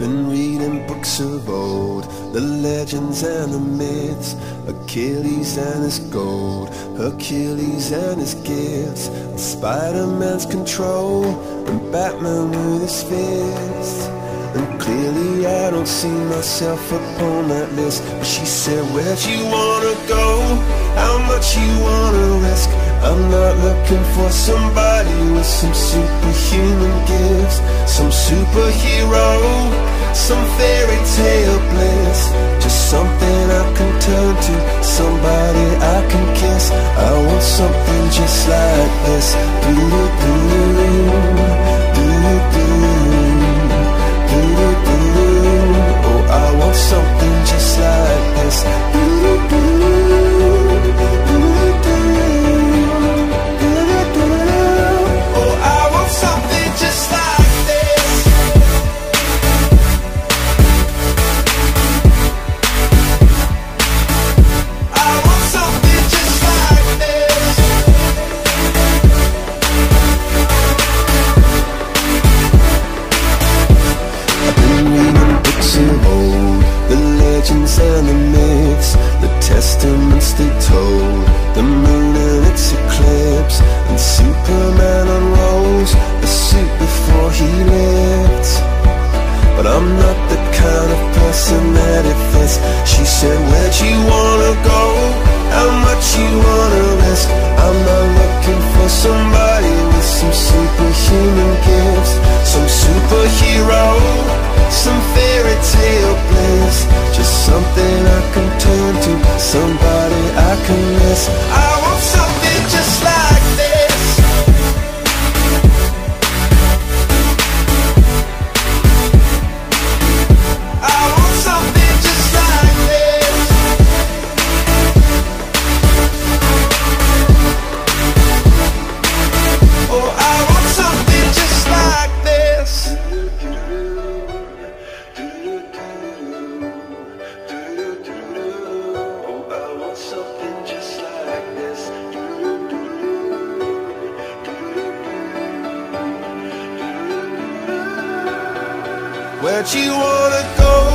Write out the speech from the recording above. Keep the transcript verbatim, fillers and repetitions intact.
been reading books of old, the legends and the myths, Achilles and his gold, Hercules and his gifts, Spider-Man's control, and Batman with his fists. And clearly I don't see myself upon that list. But she said, where'd you wanna go? How much you wanna risk? I'm not looking for somebody with some superhuman gifts, some superhero, some fairy tale bliss. Just something I can turn to, somebody I can kiss. I want something just like this. Do-do-do, do-do-do. Oh, I want something just like this. Oh, I want something just like this. I want something just like this. I've been reading books of old, the legends and the myths, the testaments they told, the moon and its eclipse, and Superman unrolls the suit before he lived. But I'm not the kind of person that it fits. She said, where'd you wanna go? How much you wanna risk? I'm not looking for somebody with some superhuman gifts, some superhero, some fairy tale bliss. Just something I can turn to, somebody I can miss. I want something just like this. I want something just like this. Oh, I want something just like this. Oh, I want something just like this. Where'd you wanna go?